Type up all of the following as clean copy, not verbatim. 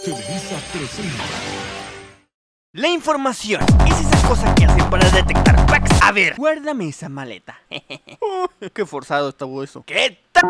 Televisa presenta. La información es esa cosa que hacen para detectar packs. A ver, guárdame esa maleta. Oh, qué forzado estuvo eso. ¿Qué tal?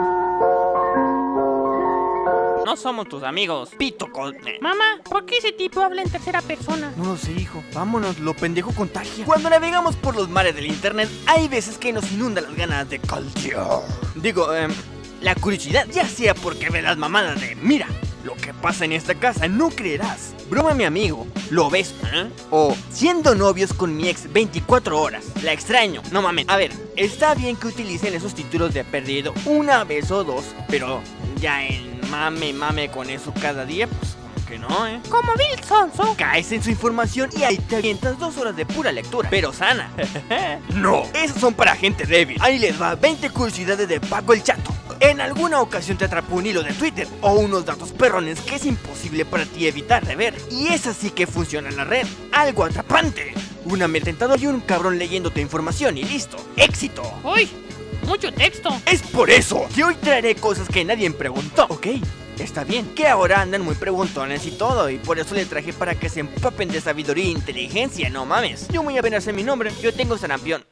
No somos tus amigos, pito con... Mamá, ¿por qué ese tipo habla en tercera persona? No lo sé, hijo. Vámonos, lo pendejo contagia. Cuando navegamos por los mares del internet, hay veces que nos inundan las ganas de caldear. Digo, la curiosidad, ya sea porque ve las mamadas de mira, lo que pasa en esta casa, no creerás. Broma mi amigo, ¿lo ves? O siendo novios con mi ex 24 horas, la extraño. No mames, a ver, está bien que utilicen esos títulos de perdido una vez o dos, pero ya en mame con eso cada día, pues como que no, Como Bill Sonso. Caes en su información y ahí te avientas 2 horas de pura lectura, pero sana. No, esos son para gente débil. Ahí les va 20 curiosidades de Paco el Chato. En alguna ocasión te atrapó un hilo de Twitter o unos datos perrones que es imposible para ti evitar de ver. Y es así que funciona la red. Algo atrapante. Una tentador y un cabrón leyendo tu información y listo. ¡Éxito! Uy, mucho texto. Es por eso que hoy traeré cosas que nadie me preguntó. Ok, está bien, que ahora andan muy preguntones y todo, y por eso le traje para que se empapen de sabiduría e inteligencia, no mames. Yo muy apenas sé mi nombre, yo tengo sarampión.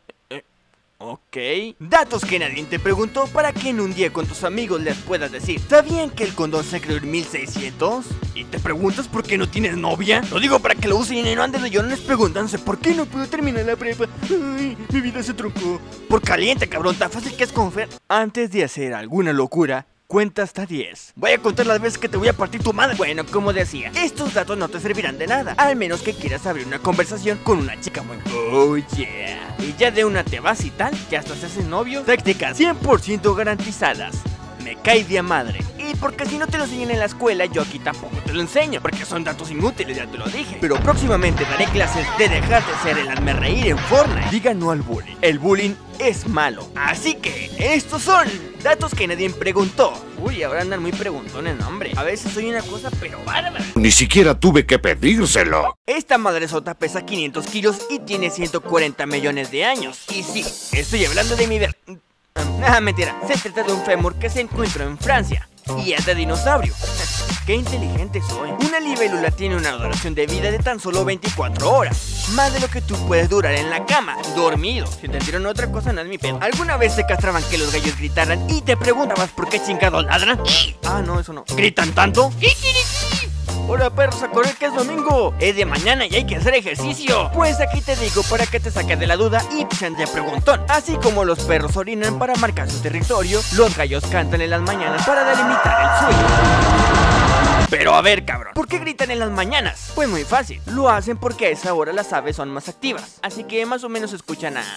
Ok. Datos que nadie te preguntó para que en un día con tus amigos les puedas decir: ¿sabían que el condón se creó en 1600? ¿Y te preguntas por qué no tienes novia? Lo digo para que lo usen y no anden de llorones preguntándose ¿por qué no puedo terminar la prepa? Ay, mi vida se truncó. Por caliente, cabrón, tan fácil que es confiar. Antes de hacer alguna locura, cuenta hasta 10. Voy a contar las veces que te voy a partir tu madre. Bueno, como decía, estos datos no te servirán de nada, al menos que quieras abrir una conversación con una chica muy... Oh yeah. Y ya de una te vas y tal, que hasta se hacen novio. Tácticas 100% garantizadas. Me cae de madre. Y porque si no te lo enseñan en la escuela, yo aquí tampoco te lo enseño, porque son datos inútiles, ya te lo dije. Pero próximamente daré clases de dejar de ser el hazme reír en Fortnite. Diga no al bullying. El bullying es malo. Así que estos son datos que nadie preguntó. Uy, ahora andan muy preguntones, no, hombre. A veces soy una cosa pero bárbara. Ni siquiera tuve que pedírselo. Esta madresota pesa 500 kilos y tiene 140 millones de años. Y sí, estoy hablando de mi mentira, se trata de un fémur que se encuentra en Francia y es de dinosaurio. ¡Qué inteligente soy! Una libélula tiene una duración de vida de tan solo 24 horas, más de lo que tú puedes durar en la cama, dormido. Si te dieron otra cosa, no es mi pedo. ¿Alguna vez te castraban que los gallos gritaran y te preguntabas por qué chingados ladran? Ah, no, eso no. ¿Gritan tanto? ¡Hola perros, a correr que es domingo! Es de mañana y hay que hacer ejercicio. Pues aquí te digo para que te saques de la duda y sean de preguntón. Así como los perros orinan para marcar su territorio, los gallos cantan en las mañanas para delimitar el suyo. Pero a ver, cabrón, ¿por qué gritan en las mañanas? Pues muy fácil, lo hacen porque a esa hora las aves son más activas. Así que más o menos escuchan a...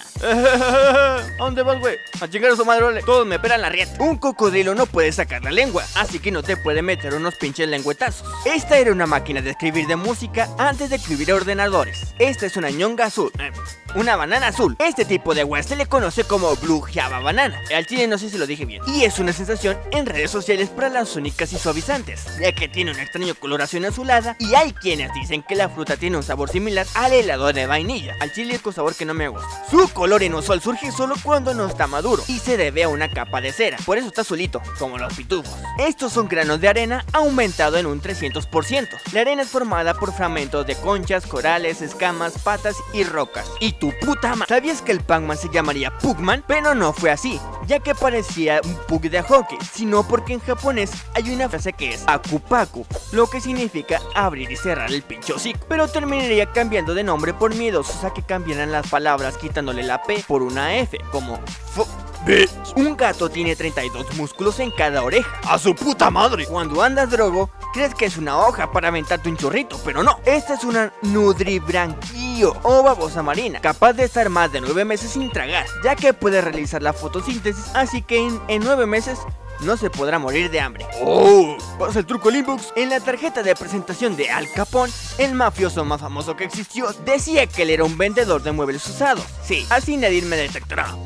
¿A dónde vas, güey? A chingar a su madre, ole. Todos me pelan la rieta. Un cocodrilo no puede sacar la lengua, así que no te puede meter unos pinches lengüetazos. Esta era una máquina de escribir de música antes de escribir a ordenadores. Esta es una ñonga azul, una banana azul. Este tipo de agua se le conoce como Blue Java Banana. Al chile no sé si lo dije bien. Y es una sensación en redes sociales para las únicas y suavizantes, ya que tiene una extraña coloración azulada y hay quienes dicen que la fruta tiene un sabor similar al helado de vainilla. Al chile es con sabor que no me gusta. Su color inusual surge solo cuando no está maduro y se debe a una capa de cera, por eso está azulito, como los pitufos. Estos son granos de arena aumentado en un 300%. La arena es formada por fragmentos de conchas, corales, escamas, patas y rocas. Y tu puta madre, ¿sabías que el Pac-Man se llamaría Pugman? Pero no fue así, ya que parecía un pug de hockey, sino porque en japonés hay una frase que es akupaku, lo que significa abrir y cerrar el pinche hocico. Pero terminaría cambiando de nombre por miedosos a que cambiaran las palabras quitándole la P por una F, como un gato tiene 32 músculos en cada oreja. ¡A su puta madre! Cuando andas drogo, crees que es una hoja para aventarte un chorrito, pero no. Esta es una nudibranquio o babosa marina, capaz de estar más de 9 meses sin tragar, ya que puede realizar la fotosíntesis, así que en 9 meses no se podrá morir de hambre. ¡Oh! ¿Pasa el truco Limbox? En la tarjeta de presentación de Al Capone, el mafioso más famoso que existió, decía que él era un vendedor de muebles usados. Sí, así nadie me detectará.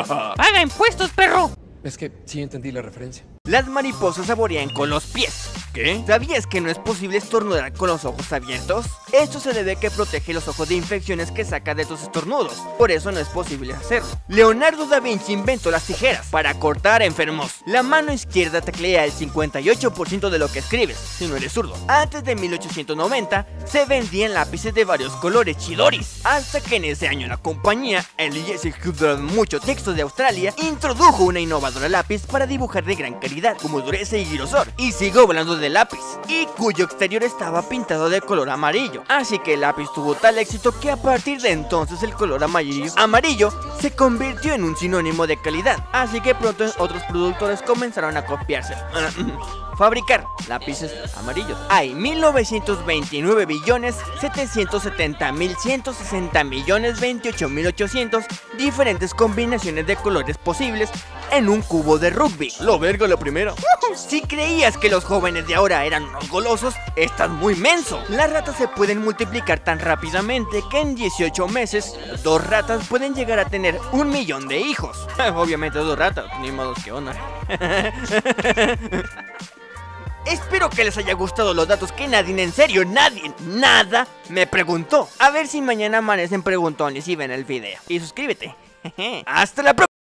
¡Paga impuestos, perro! Es que sí entendí la referencia. Las mariposas saborean con los pies. ¿Qué? ¿Sabías que no es posible estornudar con los ojos abiertos? Esto se debe a que protege los ojos de infecciones que saca de tus estornudos. Por eso no es posible hacerlo. Leonardo da Vinci inventó las tijeras para cortar enfermos. La mano izquierda teclea el 58% de lo que escribes, si no eres zurdo. Antes de 1890 se vendían lápices de varios colores chidoris, hasta que en ese año la compañía Elias mucho texto de Australia introdujo una innovadora lápiz para dibujar de gran calidad, como dureza y grosor. Y sigo hablando de lápiz, y cuyo exterior estaba pintado de color amarillo. Así que el lápiz tuvo tal éxito que a partir de entonces el color amarillo se convirtió en un sinónimo de calidad. Así que pronto otros productores comenzaron a copiarse. Fabricar lápices amarillos. Hay 1929.770.160.028.800 diferentes combinaciones de colores posibles en un cubo de rugby. Lo verga la primera. Si creías que los jóvenes de ahora eran unos golosos, estás muy menso. Las ratas se pueden multiplicar tan rápidamente que en 18 meses 2 ratas pueden llegar a tener 1 millón de hijos. Obviamente 2 ratas, ni modo que onda. Espero que les haya gustado los datos que nadie, en serio, nada me preguntó. A ver si mañana amanecen preguntones y ven el video. Y suscríbete. Hasta la próxima.